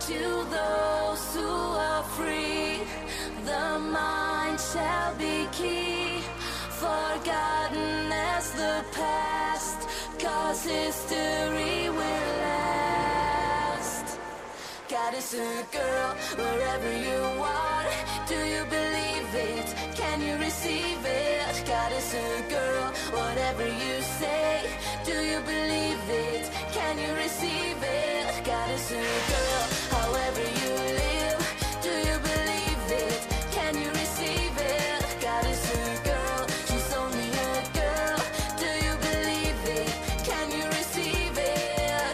To those who are free, the mind shall be key, forgotten as the past, 'cause history will last. God is a girl, wherever you are, do you believe it? Can you receive it? God is a girl, whatever you say, do you believe it? Can you receive it? God is a girl, however you live, do you believe it? Can you receive it? God is a girl, she's only a girl, do you believe it? Can you receive it?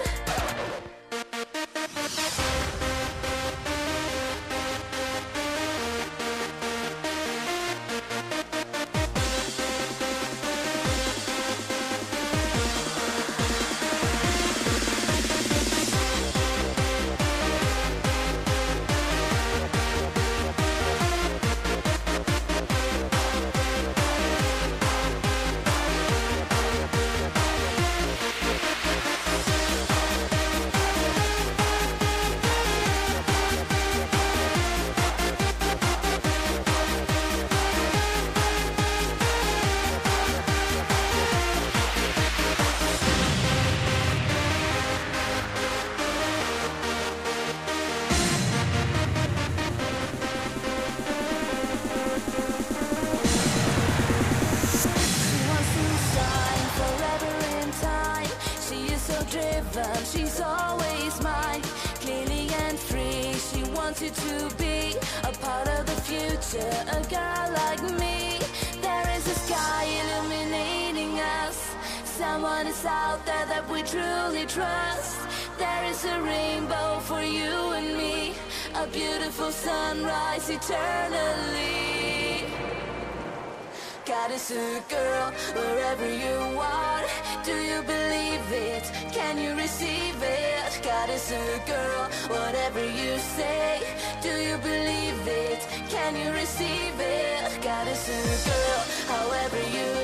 She's always mine, clearly and free. She wants you to be a part of the future, a girl like me. There is a sky illuminating us. Someone is out there that we truly trust. There is a rainbow for you and me, a beautiful sunrise eternally. God is a girl, wherever you are, do you believe it? Can you receive it? God is a girl, whatever you say, do you believe it? Can you receive it? God is a girl, however you